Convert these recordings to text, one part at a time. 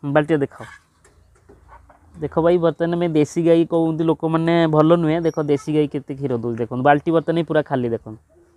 बाल्टी देख देख भाई बर्तमान में देसी गाई कहते लोक मैंने भल नुहे देख देसी गाई केते क्षीर दूस देख बाल्टी बर्तमान पूरा खाली देख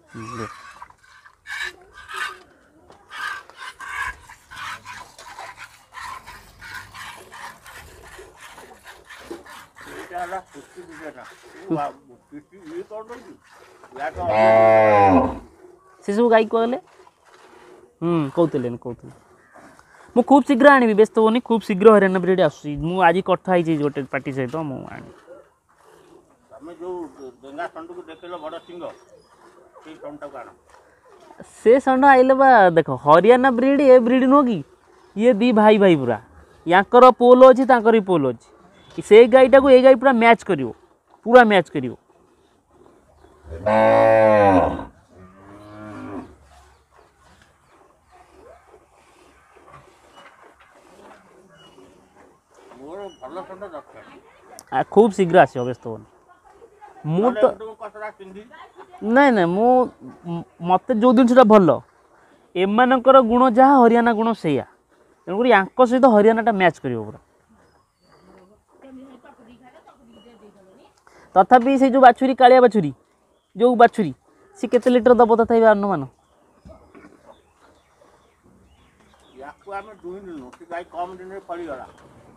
से सब गाई कहले कहते कहते मु खूब शीघ्र आनी व्यस्त होनी खूब शीघ्र हरियाणा ब्रीड आसुची मु आज कथा होइछि गोटे पार्टी सहित मु आनी तमे जो डेंगा संडू को देखलो बड़ सिंह से संडा काना से संड आइले बा देखो हरियाणा ब्रीड ए ब्रीड नो कि ये दी भाई भाई पूरा याकर पोल अछि ताकर ही पोल अछि से गाईटा को ए गाई पूरा मैच करिवो पूरा मैच करिवो मोर भलो संडा दरकार खूब शीघ्र आसो व्यस्त हो मु तो नहीं नहीं मु मत जो जिनसा भल एमानकर गुण जहाँ हरियाणा गुण सैया तेणुक यांक सहित हरियाणाटा मैच कर पूरा तथापि से जो बाछुरी कालिया बाछुरी जो बाछुरी सी केते लिटर दब तथा अनुमान याकू आमे दुई दिन नो गाय कम दिन रे पड़ी गला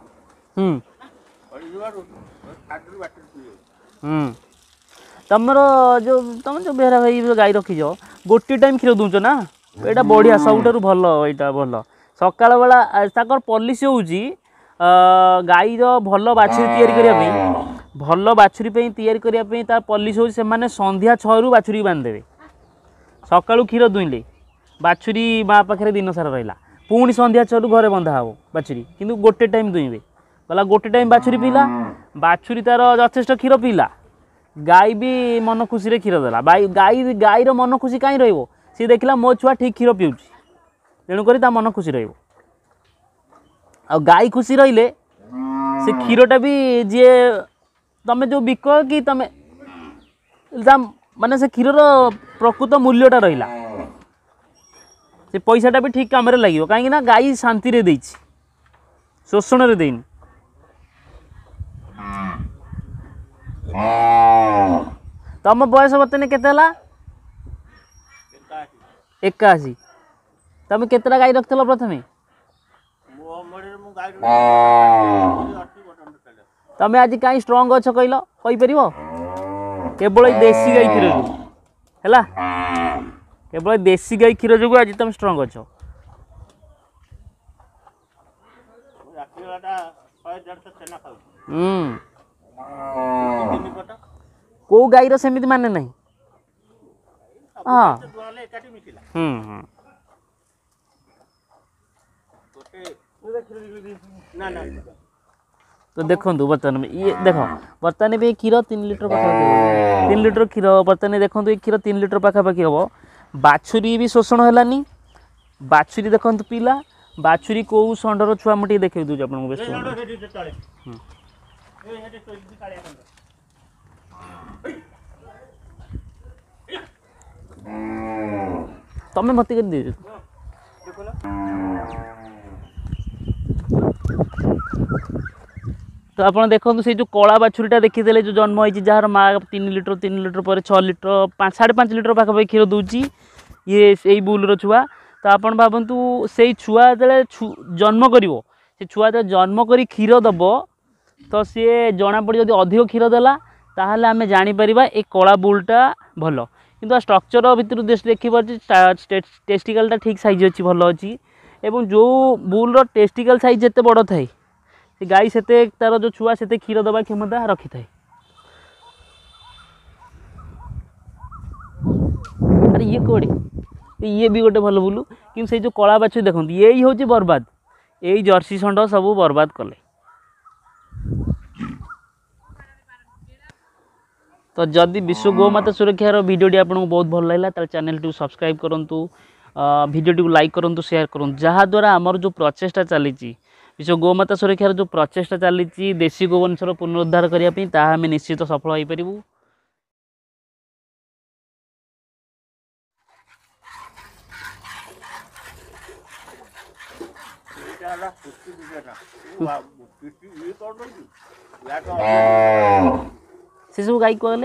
पड़ी जुवारो खाडरू बाटर पिए तमर जो तुम जो बेहरा भाई गाई रखीज गोटे टाइम क्षीर दूच ना यहाँ बढ़िया सबुठ भल यहाँ भल सकाल बेला पॉलिसी हूँ गाई भल बाछुरी या भल बाछुरी या पॉलिसी हूँ से संध्या 6 रु बाछुरी बांधदेवे सकालू क्षीर दुईले बाछुरी माँ पाखे दिन सारा रहा पुणी संध्या 6 रु घरे बंधा हे बाछुरी किंतु गोटे टाइम दुईबे गला गोटे टाइम बाछुरी पीला बाछुरी तार यथेष्ट क्षीर पीला गाई भी मन खुशी रे क्षीर देला गाई गाई रो मन खुशी कहीं रहिबो सी देखला मो छुआ ठीक क्षीर पिउची तेणु करी ता मन खुशी रहिबो आ गाई खुशी रहिले से क्षीरटा भी जे तमे जो बिक कि तमे माने से क्षीर प्रकृत मूल्यटा रहिला से पैसाटा भी ठीक काम रे लागिबो काहे ना गाई शांति रे देछि शोषण रे देइनी तम बयस बर्तने केते 81 तुम केतटा गाई रखल प्रथमे तमें आज कहीं स्ट्रंग अच्छ कहल कहीपर केवल देसी गाई क्षीर है केवल देसी गाई क्षीर जो आज तुम स्ट्रंग अच्छ को गाईर सेमिति माने नहीं हाँ तो देखो बर्तमान में ये देख बर्तमान भी क्षीर 3 लिटर पाखा 3 लिटर क्षीर बर्तमान देखो ये क्षीर 3 लिटर पाखापाखि हम बाछुरी भी शोषण है बाछुरी देखो पीला बाछुरी कौ षंडर छुआ मुझे देखे दूसरे आपको तमें भर्ती कर दे तो आप देखो से जो कला बाछुरीटा देखीदे जो जन्म होती जार माँ 3 लिटर पर 6 लिटर 5.5 लिटर पाखापाखि क्षीर दूची ये यही बुल्र छुआ तो आप भावतु से छुआ जो जन्म कर छुआ जो जन्म कर क्षीर दब तो सी जना पड़ी जब अधिक क्षीर देला ताहले आमे जानी परिबा ए कला बुलटा भल किंतु स्ट्रक्चर भितर देखी पार्टी टेस्टिकलटा ठीक साइज अच्छी भल अच्छी एवं जो बुल्र टेस्टिकल साइज जिते बड़ थाए गाई से तार जो छुआ से क्षीर दबा क्षमता रखी थाए अरे ये कोड़े ये भी गोटे भल बुलू कि से जो कला बाछुरी देखो यही हूँ बर्बाद यही जर्सी षंड सब बर्बाद कले तो जदि विश्व गोमाता सुरक्षार वीडियोटी आपको बहुत भल लगा चैनल टी सब्सक्राइब करूँ वीडियोटी को लाइक करूँ शेयर करूँ जहाँद्वारा आमर जो प्रचेषा चली विश्व गोमाता सुरक्षार जो प्रचेषा चली देशी गोवंशर पुनरुद्धार करने आम निश्चित सफल हो पारू। वाला कुछ भी देना ये कौन होगी या तो से सब गाई कहले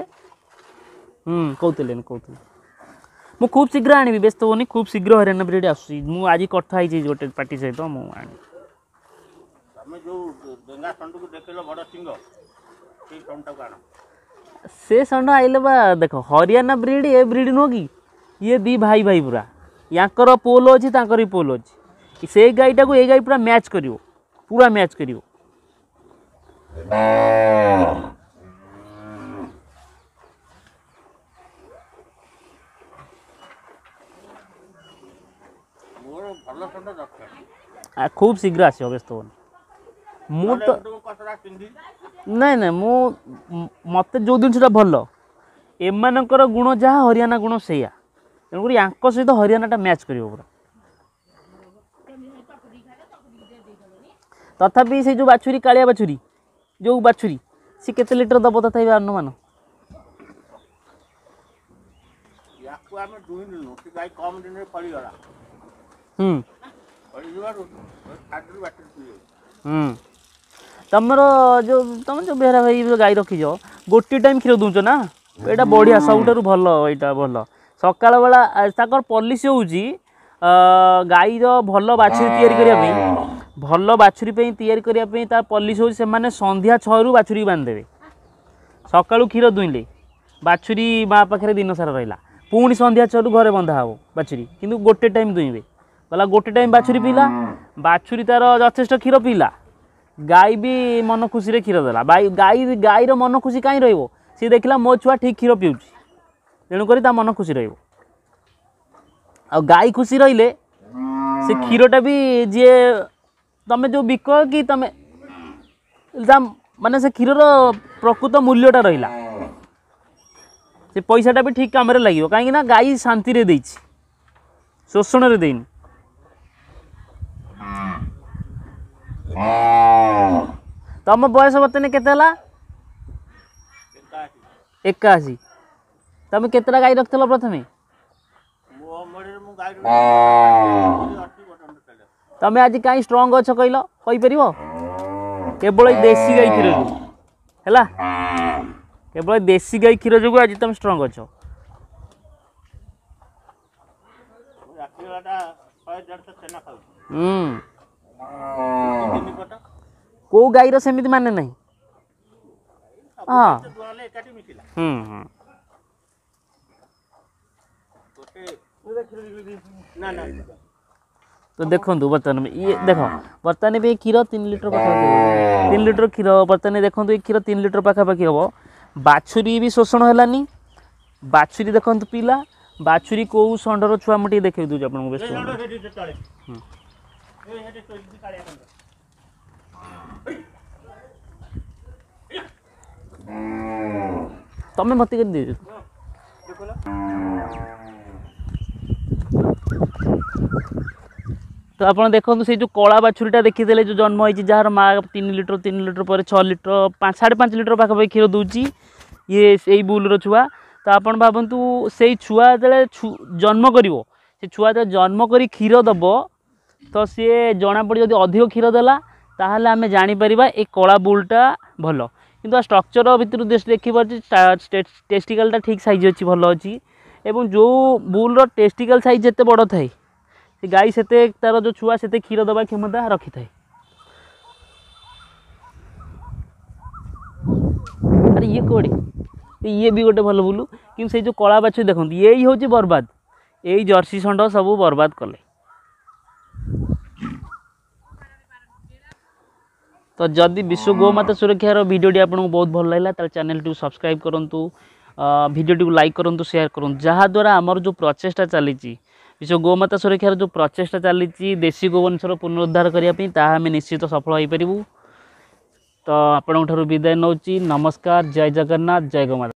कहते मु खूब शीघ्र आनी व्यस्त होनी खूब शीघ्र हरियाणा ब्रीड आसूसी मु आज कथा ही गोटे पार्टी सहित मु आनी तमे जो डेंगा षंड को देखिलो बड़ सिंह से षंड को आनो से षंड आइले बा देखो हरियाणा ब्रीड ए ब्रीड नुह कि ये दी भाई भाई पूरा याकर पोल अच्छी ताकर पोल अच्छी से गाईटा को ये गाई पूरा मैच करिवो पूरा मैच करिवो मोर भल षंड दरकार खूब शीघ्र आस व्यस्त हो मु तो कसरा चिंदी नाई ना मु मत जो जिनसा भल एमानकर गुण जहाँ हरियाणा गुण सैया तेणुक यांक सहित हरियाणा मैच कर पूरा तथापि से जो बाछुरी कालिया बाछुरी जो बाछुरी सी केते लिटर दब तथा अनुमान याकु आमे दुइन सी गाई कम दिन रे पड़ी गला पड़ी जुवारु खादरी बाटरी पिए तमर जो तुम जो बेहरा भाई गाई रखी गोटे टाइम क्षीर दूच ना यहाँ बढ़िया सबुठ भल यहाँ भल सकाल बेला ताकर पॉलिसी होउची गाई भल बाछुरी तैयारी करने भल बाछुरी तैयारी करने तार पॉलिसी होउची से संध्या 6 रु बाछुरी बांधदेवे सकाळू क्षीर दुईले बाछुरी माँ पाखे दिन सारा रहा पुणी संध्या 6 रु घरे बंधा हे बाछुरी किंतु गोटे टाइम दुईबे गला गोटे टाइम बाछुरी पीला बाछुरी तार यथेष्ट क्षीर पीला गाई भी मन खुशी रे क्षीर देला गाई गाईर मन खुशी कहीं रहिबो सी देखला मो छुआ ठीक क्षीर पीउची तेणुक मन खुशी रहिबो आ गाई खुशी रहिले से क्षीरटा भी जी तमे जो बिक कि तमे माने से क्षीर प्रकृत मूल्यटा रहिला से पैसाटा भी ठीक काम लगे कहीं ना गाई शांति रे देछि शोषण रे देनी तम बयस बर्तने केते 81 तमें केतटा गाई रखल प्रथमे तमें आज कहीं स्ट्रंग अच्छ कहल कहीपर केवल देसी गाई क्षीर है केवल देसी गाई क्षीर जो आज तुम स्ट्रंग अच्छ को गाईर सेमिति माने नहीं हाँ तो देखो बर्तमान में ये देख बर्तमान भी क्षीर 3 लिटर पाखा 3 लिटर क्षीर बर्तमान देखो ये क्षीर 3 लिटर पाखापाखि हम बाछुरी भी शोषण है बाछुरी देखो पीला बाछुरी कौ षंडर छुआ मुझे देखे दूसरे आपको तमें मत कर दे तो आप देखो से जो कला बाछुरीटा देखीदे जो जन्म होती जार माँ 3 लिटर पर 6 लिटर 5.5 लिटर पाखापाखि क्षीर दूची ये यही बुल्र छुआ तो आप भावतु से छुआ जो जन्म कर छुआ जो जन्म कर क्षीर दब तो सी जना पड़ी जब अधिक क्षीर देला ताहले आमे जानी परिबा ए कला बुलटा भल किंतु स्ट्रक्चर भितर देखी पार्टी टेस्टिकलटा ठीक साइज अच्छी भल अच्छी एवं जो बुल्र टेस्टिकल साइज जिते बड़ थाए गाई से तार जो छुआ से क्षीर दबा क्षमता रखी थाए। अरे ये कोड़े ये भी गोटे भल बुलू कि से जो कला बाछुरी देखो यही हूँ बर्बाद यही जर्सी षंड सब बर्बाद कले। तो जदि विश्व गोमाता सुरक्षार वीडियोटी आपको बहुत भल लगा तो चैनल टी सब्सक्राइब करूँ वीडियोटी को लाइक करूँ शेयर करूँ जहाद्वारा आमर जो प्रचेषा चली विश्व गोमाता सुरक्षार जो प्रचेषा चली देशी गोवंशर पुनरुद्धार करने आम निश्चित सफल हो पारू। तो आपंठ विदाय नौ नमस्कार जय जगन्नाथ जय गोमाता।